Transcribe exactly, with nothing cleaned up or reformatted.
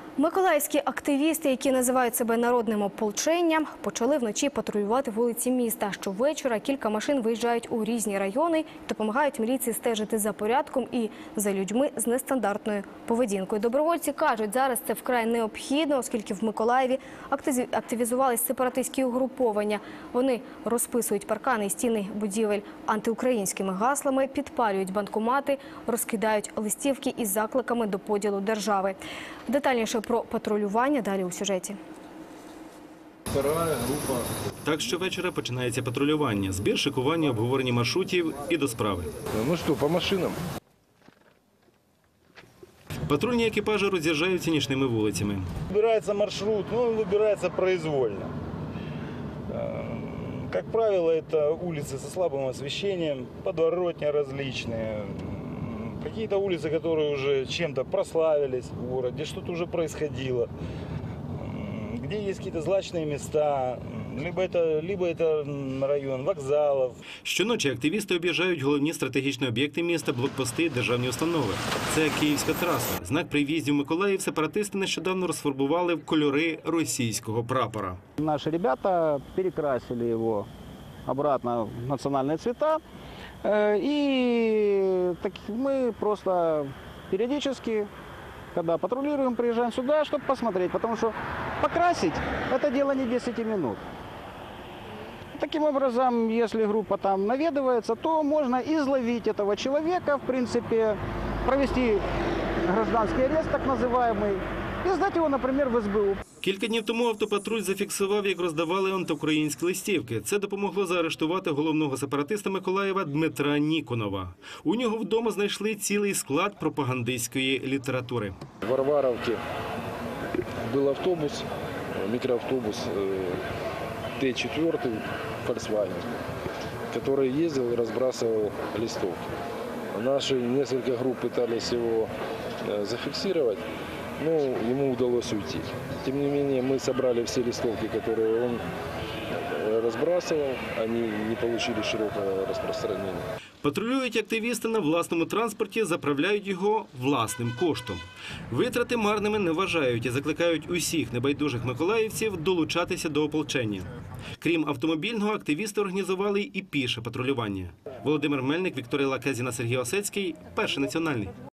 Миколаївські активісти, які називають себе народним ополченням, почали вночі патрулювати вулиці міста. Щовечора кілька машин виїжджають у різні райони, допомагають міліції стежити за порядком і за людьми з нестандартною поведінкою. Добровольці кажуть, зараз це вкрай необхідно, оскільки в Миколаєві активізувались сепаратистські угруповання. Вони розписують паркани і стіни будівель антиукраїнськими гаслами, підпалюють банкомати, розкидають листівки із закликами до поділу держави. Детальніше про патрулювання далі у сюжеті. Так щовечора починається патрулювання, збір, шикування, обговорення маршрутів і до справи. Ну що, по машинам? Патрульні екіпажі роз'їжджаються нічними вулицями. Выбирается маршрут, но он выбирается произвольно. Как правило, это улицы со слабым освещением, подворотня различные. Какие-то улицы, которые уже чем-то прославились в городе, что-то уже происходило. Где есть какие-то злачные места, либо это, либо это район вокзалов. Щоночі активісти об'їжджають головні стратегічні об'єкти міста, блокпости, державні установи. Це Київська траса. Знак при в'їзді в Миколаїв сепаратисти нещодавно розфарбували в кольори російського прапора. Наши ребята перекрасили его обратно в национальные цвета. И так мы просто периодически, когда патрулируем, приезжаем сюда, чтобы посмотреть. Потому что покрасить – это дело не десять минут. Таким образом, если группа там наведывается, то можно изловить этого человека, в принципе, провести гражданский арест, так называемый, и сдать его, например, в эс бэ у. Кілька днів тому автопатруль зафіксував, як роздавали антиукраїнські листівки. Це допомогло заарештувати головного сепаратиста Миколаєва Дмитра Ніконова. У нього вдома знайшли цілий склад пропагандистської літератури. В Варваровке был автобус, микроавтобус Т четыре Volkswagen, который ездил и разбрасывал листовки. Наши несколько групп пытались его зафиксировать, но ему удалось уйти. Тем не менее, мы собрали все листовки, которые он разбрасывал, они не получили широкого распространения. Патрулюють активісти на власному транспорті, заправляють його власним коштом. Витрати марними не вважають і закликають усіх небайдужих миколаївців долучатися до ополчення. Крім автомобільного, активісти організували і піше патрулювання. Володимир Мельник, Вікторія Лакезіна, Сергій Осецький, Перший національний.